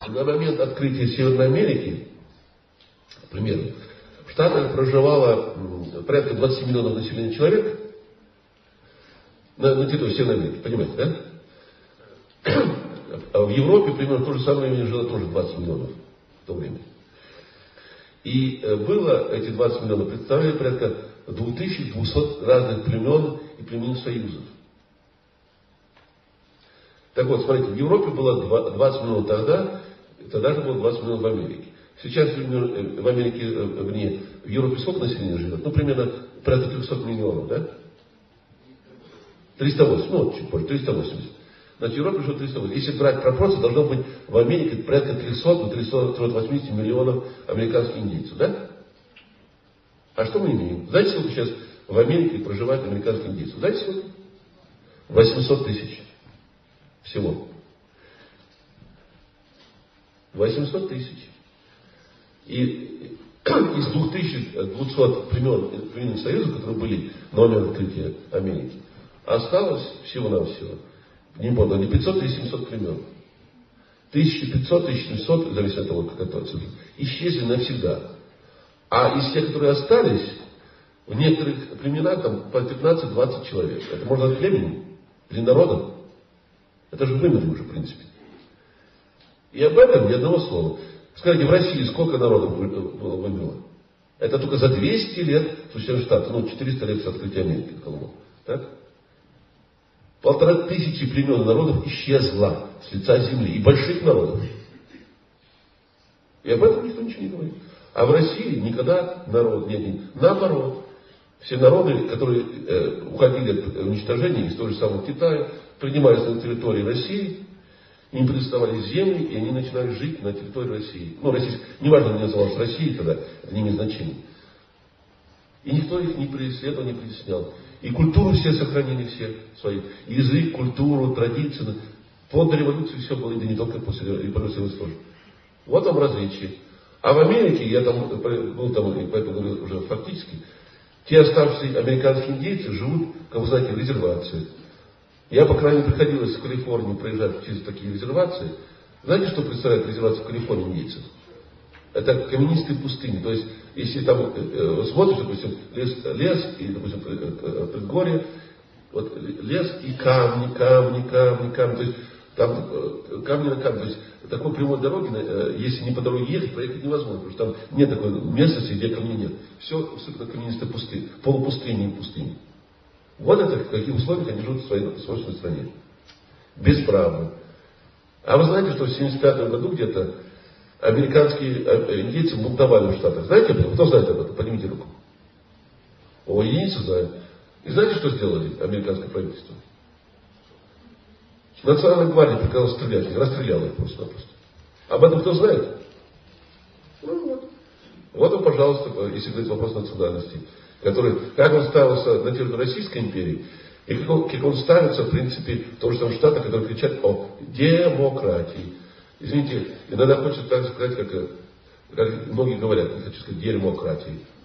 На момент открытия Северной Америки, к примеру, в Штатах проживало порядка 20 миллионов населения человек на территории Северной Америки, понимаете, да? А в Европе примерно в то же самое время жило тоже 20 миллионов в то время. И было эти 20 миллионов, представляли порядка 2200 разных племен и племенных союзов. Так вот, смотрите, в Европе было 20 миллионов тогда же было 20 миллионов в Америке. Сейчас в Америке, в Европе сколько населения живет? Ну, примерно порядка 300 миллионов, да? 380, ну, чуть позже, 380. Значит, в Европе живет 380. Если брать пропорции, должно быть в Америке порядка 380 миллионов американских индейцев, да? А что мы имеем? Знаете, сколько сейчас в Америке проживает американских индейцев? Знаете, сколько? 800 тысяч. Всего. 800 тысяч. И из 2200 племенных союзов, которые были на момент открытия Америки, осталось всего-навсего, не помню, не 500 или 700 племен. 1500, 1700, зависит от того, какая цифра, исчезли навсегда. А из тех, которые остались, в некоторых племенах там по 15-20 человек. Это можно от племени или народа. Это же вымерли уже, в принципе. И об этом ни одного слова. Скажите, в России сколько народов вымерло? Это только за 200 лет существования штата, ну, 400 лет с открытия Америки. Так? 1500 племен и народов исчезло с лица земли. И больших народов. И об этом никто ничего не говорит. А в России никогда народ нет. Наоборот. Все народы, которые уходили от уничтожения из того же самого Китая, принимались на территории России, им предоставали земли, и они начинали жить на территории России. Ну, российская, неважно, не называлось Россией тогда, это не имеет значения. И никто их не преследовал, не притеснял. И культуру все сохранили, все свои. Язык, культуру, традиции. Под революцией все было, и не только после революции тоже. Вот там различие. А в Америке, я там был там, и поэтому говорю уже фактически, те оставшиеся американские индейцы живут, как вы знаете, в резервации. Я, по крайней мере, приходилось в Калифорнии проезжать через такие резервации. Знаете, что представляет резервация в Калифорнии индейцев? Это каменистые пустыни. То есть, если там смотришь, допустим, лес и, допустим, предгорье, вот лес и камни. То есть, там камни на камни. То есть, такой прямой дороги, если не по дороге ехать, проехать невозможно. Потому что там нет такой местности, где камней нет. Все абсолютно каменистые пустыни, полупустыни и пустыни. Вот это в каких условиях они живут в своей собственной стране. Бесправно. А вы знаете, что в 1975 году где-то американские индейцы бунтовали в Штатах. Знаете об этом? Кто знает об этом? Поднимите руку. О, единицы знают. И знаете, что сделали американское правительство? Национальная гвардия приказала стрелять, расстреляла их просто-напросто. Об этом кто знает? Ну вот. Вот он, пожалуйста, если говорить вопрос национальности, который, как он ставился на территории Российской империи, и как он ставится, в принципе, в том же самом Штате, которые кричат о демократии. Извините, иногда хочется так сказать, как многие говорят, не хочу сказать демократии.